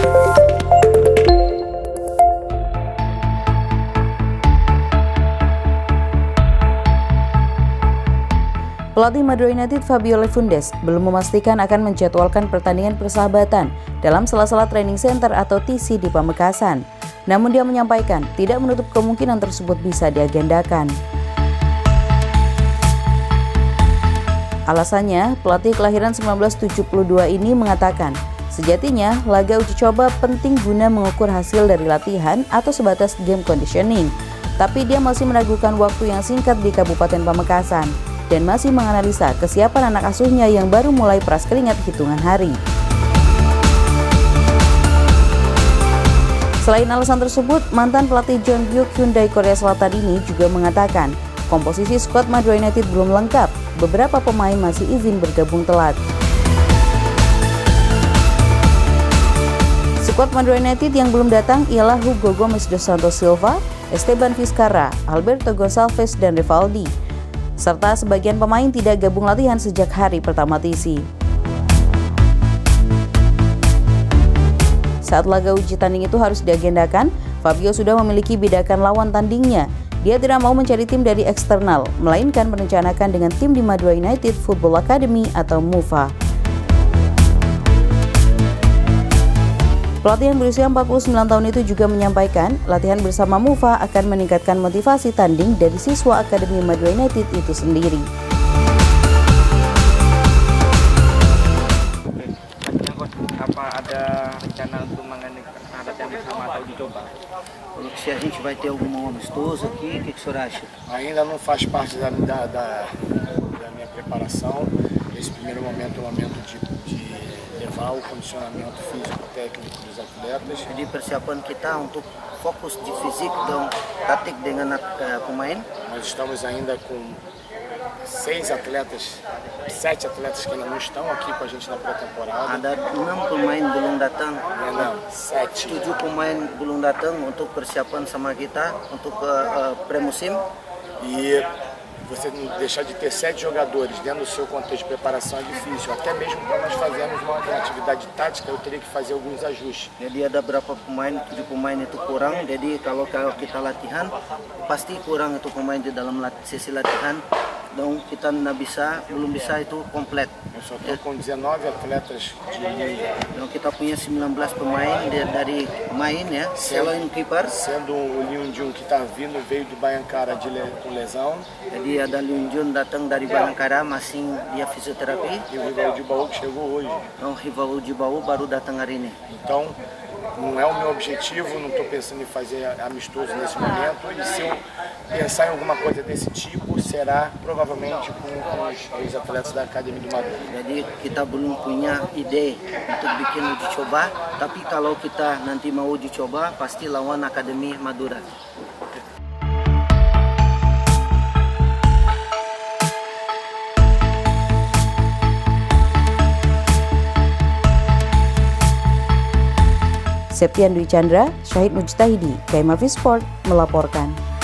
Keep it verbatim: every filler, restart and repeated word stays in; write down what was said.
Pelatih Madura United Fabio Lefundes belum memastikan akan menjadwalkan pertandingan persahabatan dalam sela-sela training center atau T C di Pamekasan. Namun dia menyampaikan tidak menutup kemungkinan tersebut bisa diagendakan. Alasannya, pelatih kelahiran seribu sembilan ratus tujuh puluh dua ini mengatakan, sejatinya laga uji coba penting guna mengukur hasil dari latihan atau sebatas game conditioning. Tapi dia masih meragukan waktu yang singkat di Kabupaten Pamekasan dan masih menganalisa kesiapan anak asuhnya yang baru mulai peras keringat hitungan hari. Selain alasan tersebut, mantan pelatih Jeonbuk Hyundai Korea Selatan ini juga mengatakan komposisi skuad Madura United belum lengkap, beberapa pemain masih izin bergabung telat. Skuad Madura United yang belum datang ialah Hugo Gomes dos Santos Silva, Esteban Vizcarra, Alberto Gonçalves, dan Rivaldi. Serta sebagian pemain tidak gabung latihan sejak hari pertama T C. Saat laga uji tanding itu harus diagendakan, Fabio sudah memiliki bidakan lawan tandingnya. Dia tidak mau mencari tim dari eksternal, melainkan merencanakan dengan tim di Madura United Football Academy atau MUFA. Pelatih yang berusia empat puluh sembilan tahun itu juga menyampaikan latihan bersama MUFA akan meningkatkan motivasi tanding dari siswa Akademi Madura United itu sendiri. Apa ada rencana untuk mengadakan latihan bersama atau dicoba? Se a gente vai ter algum amistoso aqui, o que que o senhor acha? Ainda não faz parte da, da, da, da minha preparação. Esse primeiro momento é um momento de, de levar o condicionamento físico-técnico dos atletas. Jadi persiapan kita untuk fokus di fisik dan taktik dengan uh, pemain. Nós estamos ainda com seis atletas, sete atletas que ainda não estão aqui com a gente na pré-temporada. Ada enam pemain belum datang. Não, sete. Tujuh pemain belum datang untuk persiapan sama kita untuk uh, uh, pre-musim. E você deixar de ter sete jogadores dentro do seu contexto de preparação é difícil. Até mesmo para nós fazermos uma atividade tática, eu teria que fazer alguns ajustes. Jadi ada berapa pemain, tujuh pemain itu kurang. Jadi kalau kalau kita latihan, pasti kurang itu pemain di dalam lat sesi latihan. Dan kita nggak bisa, belum bisa itu komplit. Eu só estou com dezenove atletas de nível. Dan kita punya sembilan belas pemain dari main ya, selain kiper. Sendo o Liun Jun que está vindo, veio de Baiancara de le, com lesão. Jadi ada Liun Jun datang dari Baiancara, masih dia fisioterapi. E o Rivaldi Baú que chegou hoje. Dan Rivaldi Baú baru datang hari ini. Então, não é o meu objetivo, não estou pensando em fazer amistoso nesse momento. E se eu pensar em alguma coisa desse tipo, será provavelmente com, com os, os atletas da Academia do Madura. Jadi kita belum punya ide untuk bikin uji coba, tapi kalau kita nanti mau uji coba, pasti lawan Akademi Madura. Septian Dwi Chandra, Syahid Mujtahidi, K M A V Sport melaporkan.